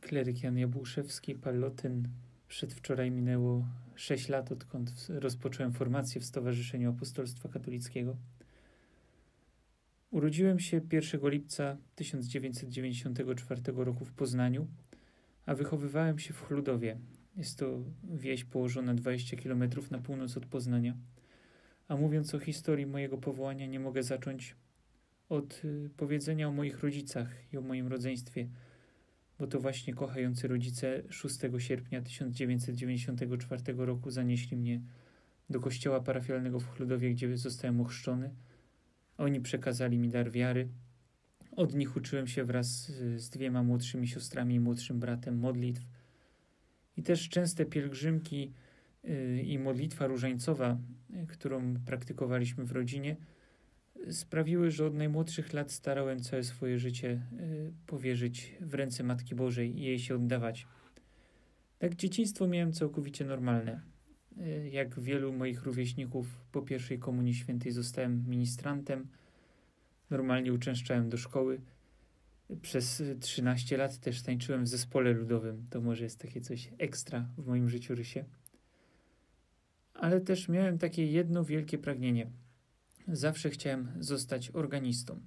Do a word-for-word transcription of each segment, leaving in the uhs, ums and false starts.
Kleryk Jan Jabłuszewski, Pallotyn. Przedwczoraj minęło sześć lat, odkąd rozpocząłem formację w Stowarzyszeniu Apostolstwa Katolickiego. Urodziłem się pierwszego lipca tysiąc dziewięćset dziewięćdziesiątego czwartego roku w Poznaniu, a wychowywałem się w Chludowie. Jest to wieś położona dwadzieścia kilometrów na północ od Poznania. A mówiąc o historii mojego powołania, nie mogę zacząć od powiedzenia o moich rodzicach i o moim rodzeństwie, bo to właśnie kochający rodzice szóstego sierpnia tysiąc dziewięćset dziewięćdziesiątego czwartego roku zanieśli mnie do kościoła parafialnego w Chludowie, gdzie zostałem ochrzczony. Oni przekazali mi dar wiary. Od nich uczyłem się wraz z dwiema młodszymi siostrami i młodszym bratem modlitw. I też częste pielgrzymki i modlitwa różańcowa, którą praktykowaliśmy w rodzinie, sprawiły, że od najmłodszych lat starałem całe swoje życie powierzyć w ręce Matki Bożej i jej się oddawać. Tak dzieciństwo miałem całkowicie normalne. Jak wielu moich rówieśników, po pierwszej komunii świętej zostałem ministrantem, normalnie uczęszczałem do szkoły. Przez trzynaście lat też tańczyłem w zespole ludowym. To może jest takie coś ekstra w moim życiorysie. Ale też miałem takie jedno wielkie pragnienie. Zawsze chciałem zostać organistą.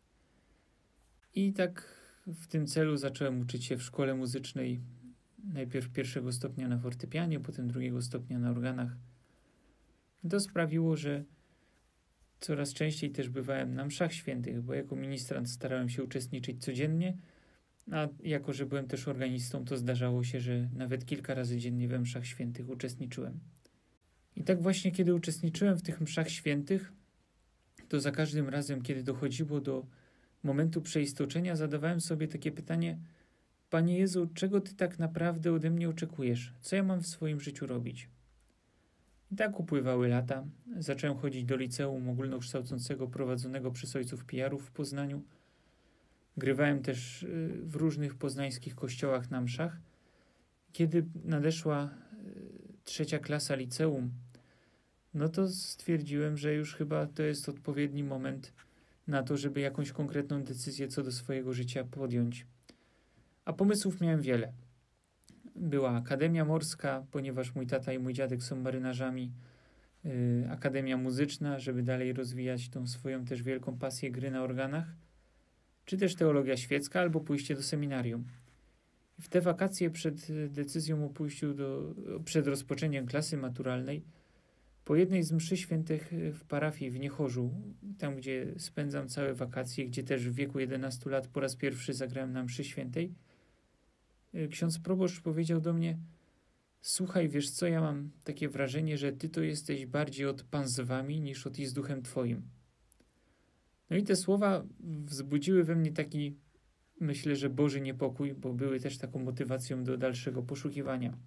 I tak w tym celu zacząłem uczyć się w szkole muzycznej. Najpierw pierwszego stopnia na fortepianie, potem drugiego stopnia na organach. To sprawiło, że coraz częściej też bywałem na mszach świętych, bo jako ministrant starałem się uczestniczyć codziennie, a jako, że byłem też organistą, to zdarzało się, że nawet kilka razy dziennie we mszach świętych uczestniczyłem. I tak właśnie, kiedy uczestniczyłem w tych mszach świętych, to za każdym razem, kiedy dochodziło do momentu przeistoczenia, zadawałem sobie takie pytanie: Panie Jezu, czego Ty tak naprawdę ode mnie oczekujesz? Co ja mam w swoim życiu robić? I tak upływały lata. Zacząłem chodzić do liceum ogólnokształcącego prowadzonego przez ojców pijarów w Poznaniu. Grywałem też w różnych poznańskich kościołach na mszach. Kiedy nadeszła trzecia klasa liceum, no to stwierdziłem, że już chyba to jest odpowiedni moment na to, żeby jakąś konkretną decyzję co do swojego życia podjąć. A pomysłów miałem wiele. Była Akademia Morska, ponieważ mój tata i mój dziadek są marynarzami. Yy, Akademia Muzyczna, żeby dalej rozwijać tą swoją też wielką pasję gry na organach. Czy też teologia świecka, albo pójście do seminarium. I w te wakacje przed decyzją o pójściu do, przed rozpoczęciem klasy maturalnej, po jednej z mszy świętych w parafii w Niechorzu, tam gdzie spędzam całe wakacje, gdzie też w wieku jedenastu lat po raz pierwszy zagrałem na mszy świętej, ksiądz proboszcz powiedział do mnie: słuchaj, wiesz co, ja mam takie wrażenie, że ty to jesteś bardziej od Pan z wami niż od i z duchem twoim. No i te słowa wzbudziły we mnie taki, myślę, że Boży niepokój, bo były też taką motywacją do dalszego poszukiwania.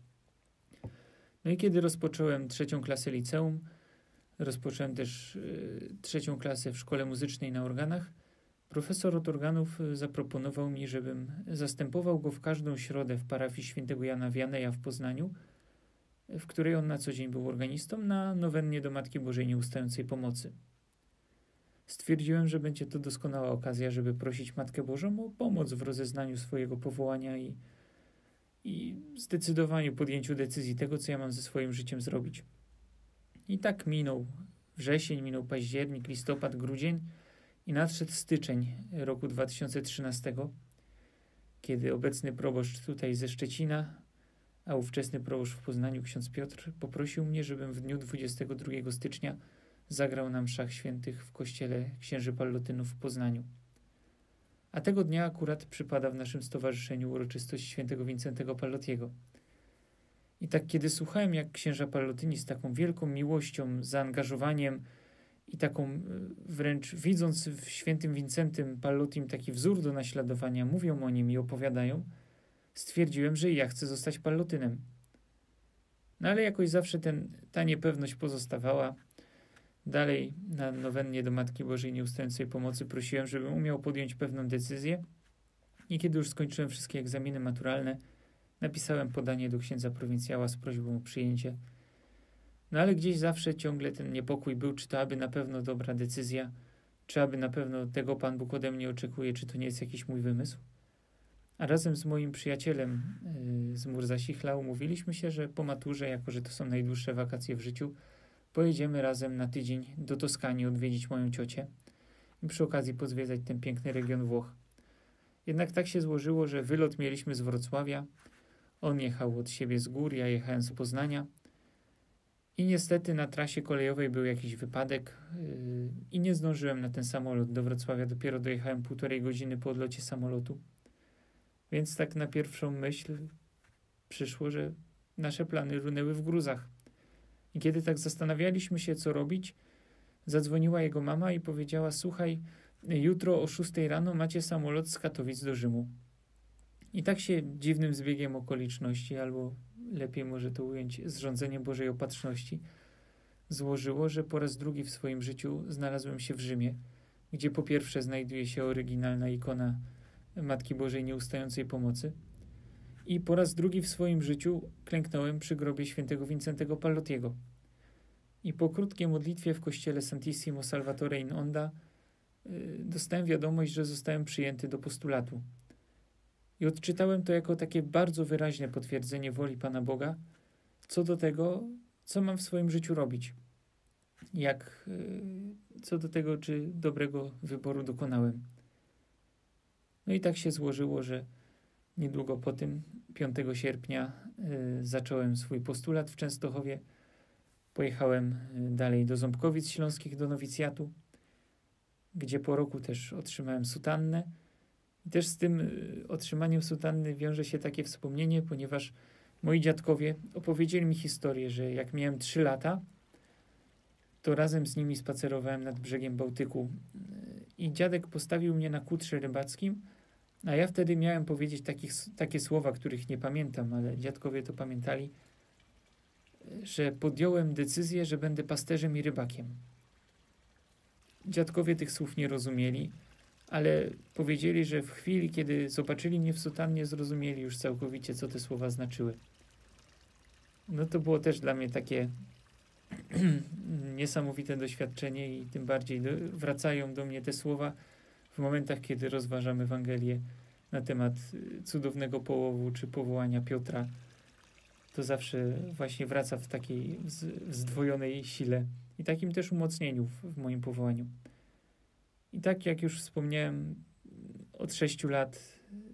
No i kiedy rozpocząłem trzecią klasę liceum, rozpocząłem też y, trzecią klasę w szkole muzycznej na organach, profesor od organów zaproponował mi, żebym zastępował go w każdą środę w parafii świętego Jana Wianeja w Poznaniu, w której on na co dzień był organistą, na nowennie do Matki Bożej Nieustającej Pomocy. Stwierdziłem, że będzie to doskonała okazja, żeby prosić Matkę Bożą o pomoc w rozeznaniu swojego powołania i, i zdecydowaniu, podjęciu decyzji tego, co ja mam ze swoim życiem zrobić. I tak minął wrzesień, minął październik, listopad, grudzień i nadszedł styczeń roku dwa tysiące trzynastego, kiedy obecny proboszcz tutaj ze Szczecina, a ówczesny proboszcz w Poznaniu, ksiądz Piotr, poprosił mnie, żebym w dniu dwudziestego drugiego stycznia zagrał na mszach świętych w kościele księży Pallotynów w Poznaniu. A tego dnia akurat przypada w naszym stowarzyszeniu uroczystość świętego Wincentego Pallotiego. I tak kiedy słuchałem, jak księża Pallotyni z taką wielką miłością, zaangażowaniem i taką wręcz widząc w świętym Wincentym Pallotim taki wzór do naśladowania, mówią o nim i opowiadają, stwierdziłem, że ja chcę zostać Pallotynem. No ale jakoś zawsze ten, ta niepewność pozostawała. Dalej na nowennie do Matki Bożej Nieustającej Pomocy prosiłem, żebym umiał podjąć pewną decyzję i kiedy już skończyłem wszystkie egzaminy maturalne, napisałem podanie do księdza prowincjała z prośbą o przyjęcie. No ale gdzieś zawsze ciągle ten niepokój był, czy to aby na pewno dobra decyzja, czy aby na pewno tego Pan Bóg ode mnie oczekuje, czy to nie jest jakiś mój wymysł. A razem z moim przyjacielem yy, z Murzasichla umówiliśmy się, że po maturze, jako że to są najdłuższe wakacje w życiu, pojedziemy razem na tydzień do Toskanii odwiedzić moją ciocię i przy okazji pozwiedzać ten piękny region Włoch. Jednak tak się złożyło, że wylot mieliśmy z Wrocławia, on jechał od siebie z gór, ja jechałem z Poznania i niestety na trasie kolejowej był jakiś wypadek yy, i nie zdążyłem na ten samolot do Wrocławia, dopiero dojechałem półtorej godziny po odlocie samolotu. Więc tak na pierwszą myśl przyszło, że nasze plany runęły w gruzach. I kiedy tak zastanawialiśmy się, co robić, zadzwoniła jego mama i powiedziała: słuchaj, jutro o szóstej rano macie samolot z Katowic do Rzymu. I tak się dziwnym zbiegiem okoliczności, albo lepiej może to ująć zrządzeniem Bożej Opatrzności, złożyło, że po raz drugi w swoim życiu znalazłem się w Rzymie, gdzie po pierwsze znajduje się oryginalna ikona Matki Bożej Nieustającej Pomocy i po raz drugi w swoim życiu klęknąłem przy grobie świętego Wincentego Pallottiego. I po krótkiej modlitwie w kościele Santissimo Salvatore in Onda yy, dostałem wiadomość, że zostałem przyjęty do postulatu. I odczytałem to jako takie bardzo wyraźne potwierdzenie woli Pana Boga co do tego, co mam w swoim życiu robić. Jak, yy, co do tego, czy dobrego wyboru dokonałem. No i tak się złożyło, że niedługo po tym, piątego sierpnia, y, zacząłem swój postulat w Częstochowie. Pojechałem y, dalej do Ząbkowic Śląskich, do nowicjatu, gdzie po roku też otrzymałem sutannę. I też z tym y, otrzymaniem sutanny wiąże się takie wspomnienie, ponieważ moi dziadkowie opowiedzieli mi historię, że jak miałem trzy lata, to razem z nimi spacerowałem nad brzegiem Bałtyku i dziadek postawił mnie na kutrze rybackim, a ja wtedy miałem powiedzieć takich, takie słowa, których nie pamiętam, ale dziadkowie to pamiętali, że podjąłem decyzję, że będę pasterzem i rybakiem. Dziadkowie tych słów nie rozumieli, ale powiedzieli, że w chwili, kiedy zobaczyli mnie w sutannie, zrozumieli już całkowicie, co te słowa znaczyły. No to było też dla mnie takie niesamowite doświadczenie i tym bardziej do, wracają do mnie te słowa w momentach, kiedy rozważam Ewangelię na temat cudownego połowu czy powołania Piotra. To zawsze właśnie wraca w takiej zdwojonej sile i takim też umocnieniu w, w moim powołaniu. I tak jak już wspomniałem, od sześciu lat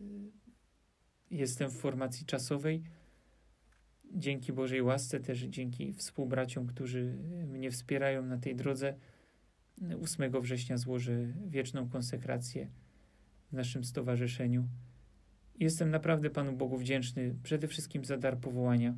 jestem w formacji czasowej. Dzięki Bożej łasce, też dzięki współbraciom, którzy mnie wspierają na tej drodze, ósmego września złożę wieczną konsekrację w naszym stowarzyszeniu. Jestem naprawdę Panu Bogu wdzięczny przede wszystkim za dar powołania,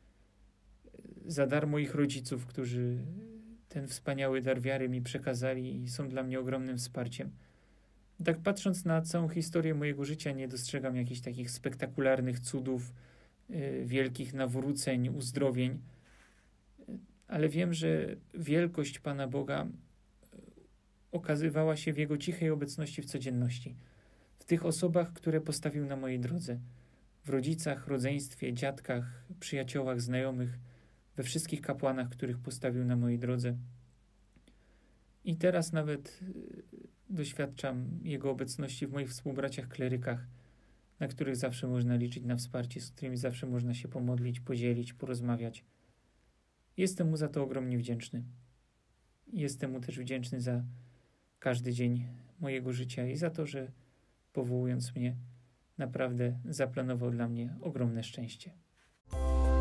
za dar moich rodziców, którzy ten wspaniały dar wiary mi przekazali i są dla mnie ogromnym wsparciem. Tak patrząc na całą historię mojego życia, nie dostrzegam jakichś takich spektakularnych cudów, yy, wielkich nawróceń, uzdrowień, ale wiem, że wielkość Pana Boga okazywała się w Jego cichej obecności w codzienności, w tych osobach, które postawił na mojej drodze, w rodzicach, rodzeństwie, dziadkach, przyjaciołach, znajomych, we wszystkich kapłanach, których postawił na mojej drodze. I teraz nawet doświadczam Jego obecności w moich współbraciach klerykach, na których zawsze można liczyć na wsparcie, z którymi zawsze można się pomodlić, podzielić, porozmawiać. Jestem Mu za to ogromnie wdzięczny. Jestem Mu też wdzięczny za każdy dzień mojego życia i za to, że powołując mnie, naprawdę zaplanował dla mnie ogromne szczęście.